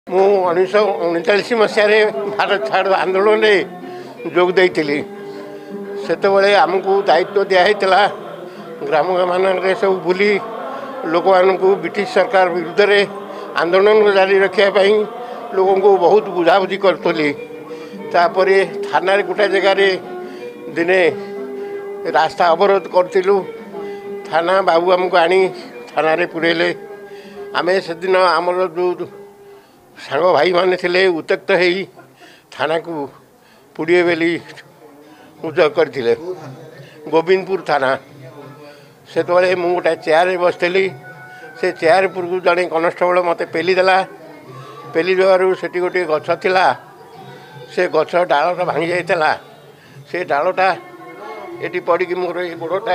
ମୁଁ 1939 ମସିହାରେ ଭାରତ ଛାଡ଼ ଆନ୍ଦୋଳନରେ ଯୋଗ ଦେଇଥିଲି। ସେତେବେଳେ ଆମକୁ ଦାୟିତ୍ୱ ଦିଆହେଇଥିଲା ଗ୍ରାମମାନଙ୍କରେ ସବୁ ବୁଲି ଲୋକମାନଙ୍କୁ ବ୍ରିଟିଶ ସରକାର ବିରୁଦ୍ଧରେ ଆନ୍ଦୋଳନ ଜାରି ରଖିବା ପାଇଁ ଲୋକଙ୍କୁ ବହୁତ ବୁଝାବୁଝି କରୁଥିଲି। ତାପରେ ଥାନାରେ ଗୋଟାଏ ଜାଗାରେ ଦିନେ ରାସ୍ତା ଅବରୋଧ କରିଥିଲୁ। ଥାନା ବାବୁ ଆମକୁ ଆଣି ଥାନାରେ ପୁରେଇଲେ। ଆମେ ସେଦିନ ଆମର ଯେଉଁ ସାଙ୍ଗ ଭାଇମାନେ ଥିଲେ ଉତ୍ତ୍ୟକ୍ତ ହେଇ ଥାନାକୁ ପୁଡ଼ିବେ ବୋଲି ଉଦ୍ୟୋଗ କରିଥିଲେ। ଗୋବିନ୍ଦପୁର ଥାନା। ସେତେବେଳେ ମୁଁ ଗୋଟାଏ ଚେୟାରରେ ବସିଥିଲି। ସେ ଚେୟାର ଉପରକୁ ଜଣେ କନଷ୍ଟେବଳ ମୋତେ ପେଲି ଦେଲା। ପେଲି ଦେବାରୁ ସେଠି ଗୋଟିଏ ଗଛ ଥିଲା। ସେ ଗଛ ଡାଳଟା ଭାଙ୍ଗି ଯାଇଥିଲା। ସେ ଡାଳଟା ଏଠି ପଡ଼ିକି ମୋର ଏ ଗୋଡ଼ଟା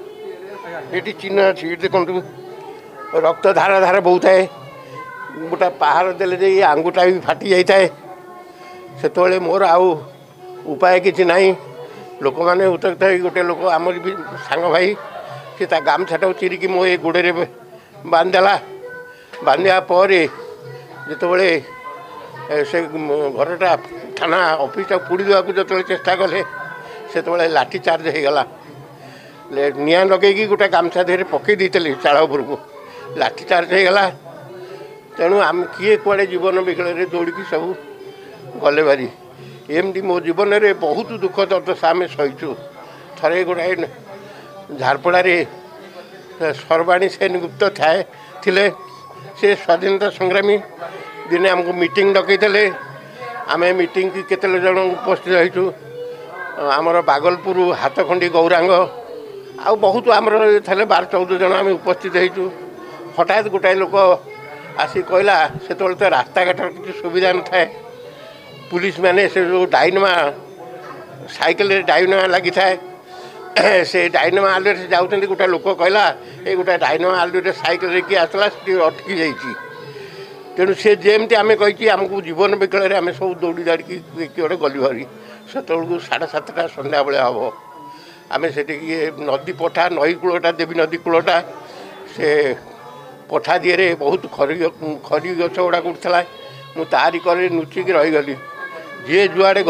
ଏଠି ଚିହ୍ନ ଅଛି। ଦେଖନ୍ତୁ ରକ୍ତ ଧାର ଧାର ବହୁଥାଏ। ଗୋଟା ପାହାର ଦେଲେ ଯେ ଆଙ୍ଗୁଟା ବି ଫାଟି ଯାଇଥାଏ। ସେତେବେଳେ ମୋର ଆଉ ଉପାୟ କିଛି ନାହିଁ। ଲୋକମାନେ ଉତ୍ତ୍ୟକ୍ତ ହେଇ ଗୋଟେ ଲୋକ ଆମର ବି ସାଙ୍ଗ ଭାଇ ସେ ତା ଗାମୁଛାଟାକୁ ଚିରିକି ମୋ ଏ ଗୋଡ଼ରେ ବାନ୍ଧିଦେଲା। ବାନ୍ଧିବା ପରେ ଯେତେବେଳେ ସେ ଘରଟା ଥାନା ଅଫିସଟା ପୋଡ଼ି ଦେବାକୁ ଯେତେବେଳେ ଚେଷ୍ଟା କଲେ ସେତେବେଳେ ଲାଠି ଚାର୍ଜ ହେଇଗଲା। ନିଆଁ ଲଗେଇକି ଗୋଟେ ଗାମୁଛା ଦେହରେ ପକାଇ ଦେଇଥିଲି ଚାଳ ଉପରକୁ। ଲାଠି ଚାର୍ଜ ହେଇଗଲା। ତେଣୁ ଆମେ କିଏ କୁଆଡ଼େ ଜୀବନ ବିକଳରେ ଦୌଡ଼ିକି ସବୁ ଗଲେ ବାରି। ଏମିତି ମୋ ଜୀବନରେ ବହୁତ ଦୁଃଖ ଦୁର୍ଦ୍ଦଶା ଆମେ ସହିଛୁ। ଥରେ ଗୋଟାଏ ଝାରପଡ଼ାରେ ସର୍ବାଣୀ ସେନଗୁପ୍ତ ଥିଲେ। ସେ ସ୍ୱାଧୀନତା ସଂଗ୍ରାମୀ। ଦିନେ ଆମକୁ ମିଟିଂ ଡକେଇଥିଲେ। ଆମେ ମିଟିଂକି କେତେ ଜଣ ଉପସ୍ଥିତ ହେଇଛୁ। ଆମର ବାଗଲପୁର ହାତଖଣ୍ଡି ଗୌରାଙ୍ଗ ଆଉ ବହୁତ ଆମର ଥିଲେ 12-14 ଜଣ ଆମେ ଉପସ୍ଥିତ ହେଇଛୁ। ହଠାତ୍ ଗୋଟାଏ ଲୋକ ଆସି କହିଲା, ସେତେବେଳେ ତ ରାସ୍ତାଘାଟର କିଛି ସୁବିଧା ନଥାଏ। ପୁଲିସ ମାନେ ସେ ଯେଉଁ ଡାଇନମା ସାଇକେଲରେ ଡାଇନମା ଲାଗିଥାଏ। ସେ ଡାଇନମା ଆଲୁଅରେ ଯାଉଛନ୍ତି। ଗୋଟାଏ ଲୋକ କହିଲା ଏ ଗୋଟାଏ ଡାଇନମା ଆଲୁଅରେ ସାଇକେଲରେ କିଏ ଆସିଲା ସେଠି ଅଟକି ଯାଇଛି। ତେଣୁ ସେ ଯେମିତି ଆମେ କହିଛି ଆମକୁ ଜୀବନ ବିକଳରେ ଆମେ ସବୁ ଦୌଡ଼ି ଦାଡ଼ିକି କିଏ ଗୋଟେ ଗଲି ଭାରି। ସେତେବେଳକୁ 7:30 ସନ୍ଧ୍ୟାବେଳେ ହେବ। ଆମେ ସେଠିକି ନଦୀ ପଠା ନଈ କୂଳଟା ଦେବୀ ନଦୀ କୂଳଟା ସେ ପଠା ଦିହରେ ବହୁତ ଖରି ଗଛ ଗୁଡ଼ାକ ଉଠୁଥିଲା। ମୁଁ ତାରି କରେ ଲୁଚିକି ରହିଗଲି। ଯିଏ ଯୁଆଡ଼େ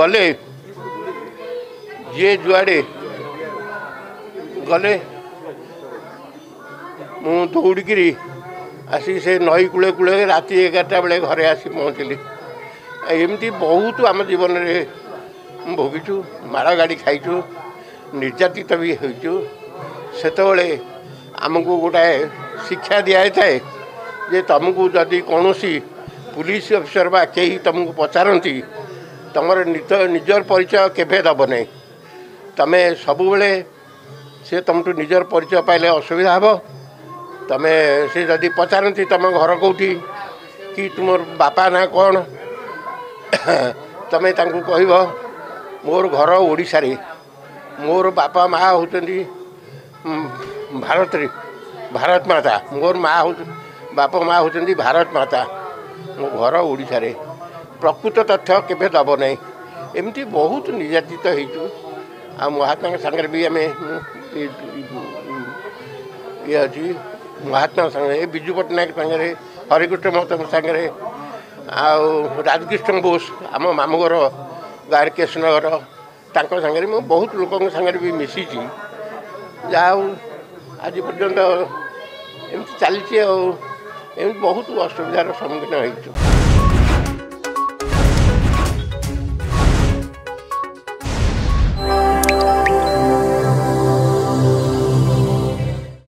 ଗଲେ ମୁଁ ଦୌଡ଼ିକିରି ଆସି ସେ ନଈ କୂଳେ କୂଳେ ରାତି 11ଟା ବେଳେ ଘରେ ଆସି ପହଞ୍ଚିଲି। ଏମିତି ବହୁତ ଆମ ଜୀବନରେ ଭୋଗିଛୁ। ମାଡ଼ ଗାଡ଼ି ଖାଇଛୁ। ନିର୍ଯାତିତ ବି ହୋଇଛୁ। ସେତେବେଳେ ଆମକୁ ଗୋଟାଏ ଶିକ୍ଷା ଦିଆଯାଇଥାଏ ଯେ ତୁମକୁ ଯଦି କୌଣସି ପୁଲିସ ଅଫିସର ବା କେହି ତୁମକୁ ପଚାରନ୍ତି ତୁମର ନିଜର ପରିଚୟ କେବେ ଦେବ ନାହିଁ। ତୁମେ ସବୁବେଳେ ସେ ତୁମଠୁ ନିଜର ପରିଚୟ ପାଇଲେ ଅସୁବିଧା ହେବ। ତୁମେ ସେ ଯଦି ପଚାରନ୍ତି ତୁମ ଘର କେଉଁଠି କି ତୁମର ବାପା ନାଁ କ'ଣ ତୁମେ ତାଙ୍କୁ କହିବ ମୋର ଘର ଓଡ଼ିଶାରେ। ମୋର ବାପା ମା' ହେଉଛନ୍ତି ଭାରତ ମାତା। ମୋର ବାପା ମା' ହେଉଛନ୍ତି ଭାରତ ମାତା। ମୋ ଘର ଓଡ଼ିଶାରେ। ପ୍ରକୃତ ତଥ୍ୟ କେବେ ଦେବ ନାହିଁ। ଏମିତି ବହୁତ ନିର୍ଯାତିତ ହେଇଛୁ। ଆଉ ମହାତ୍ମାଙ୍କ ସାଙ୍ଗରେ ବି ଆମେ ଇଏ ଅଛି। ମହାତ୍ମା ସାଙ୍ଗରେ ବିଜୁ ପଟ୍ଟନାୟକ ସାଙ୍ଗରେ ହରିକୃଷ୍ଣ ମହତାବଙ୍କ ସାଙ୍ଗରେ ଆଉ ରାଜକୃଷ୍ଣ ବୋଷ ଆମ ମାମୁଁ ଘର ଗାଁରେ କୃଷ୍ଣନଗର ତାଙ୍କ ସାଙ୍ଗରେ ମୁଁ ବହୁତ ଲୋକଙ୍କ ସାଙ୍ଗରେ ବି ମିଶିଛି। ଯାହା ହଉ ଆଜି ପର୍ଯ୍ୟନ୍ତ ଏମିତି ଚାଲିଛି। ଆଉ ଏମିତି ବହୁତ ଅସୁବିଧାର ସମ୍ମୁଖୀନ ହେଇଛୁ।